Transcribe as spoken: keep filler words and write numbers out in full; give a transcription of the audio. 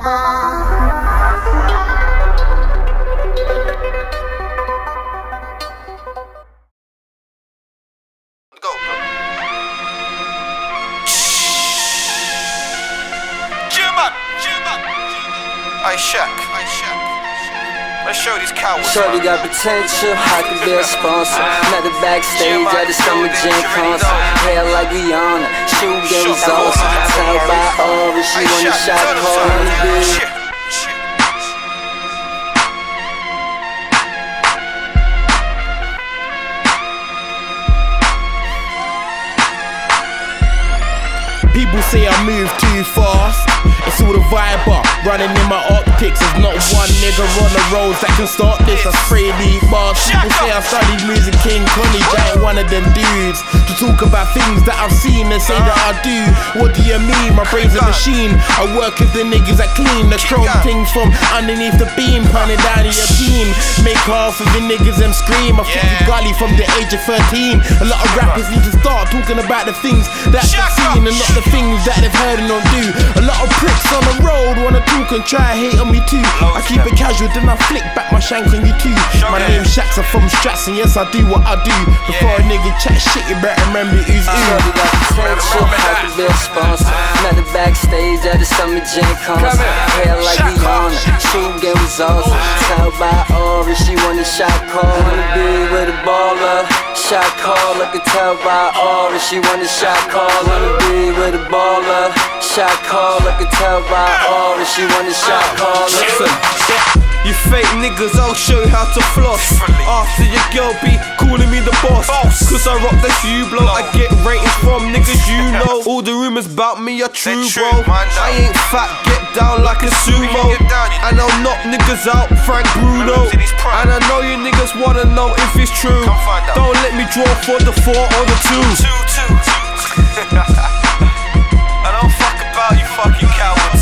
Hey Shaq, hey Shaq. Let's show these cowards. Shorty got potential, I could be a sponsor. Met the backstage at the Summer Jam concert. Hair like Rihanna, shoe game was awesome. Tell by Aura, she won the shot call on the beat. People say I move too fast. It's all the vibe up, running in my optics. There's not one nigga on the roads that can start this. I spray these bars. People say I studied music King College. I ain't one of them dudes to talk about things that I've seen and say that I do. What do you mean? My brain's a machine. I work with the niggas that clean the chrome things from underneath the beam, punning down to your team. Make half of the niggas them scream. I think the gully from the age of thirteen. A lot of rappers need to start talking about the things that they've seen and not the things that they've heard and don't do. A lot of pricks on the road wanna talk and try to hate on me too. I keep it casual, then I flick back my shank on you too. My name's Shaq, I'm from Strats, and yes I do what I do. Before a nigga chat shit, you better remember who's who. Shorty got potential, I could be a sponsor. Met the backstage at the Summer Jam concert. Hair like Rihanna, shoe game was awesome. Tell by Aura, she won the shot call. Wanna be with a baller. Shot call, I can tell by Aura, she won the shot call. Wanna be with a baller. Shot call, I can tell by Aura, she won the shot call. Listen, you fake niggas, I'll show you how to floss. After your girl be calling me the boss, cause I rock the shoe blow. I get ratings from niggas you know. All the rumors about me are true, bro. I ain't fat, get down like a sumo. And I'll knock niggas out, Frank Bruno. And I know you niggas wanna know if it's true. Don't let me draw for the four or the two. I don't fuck about you fucking cowards.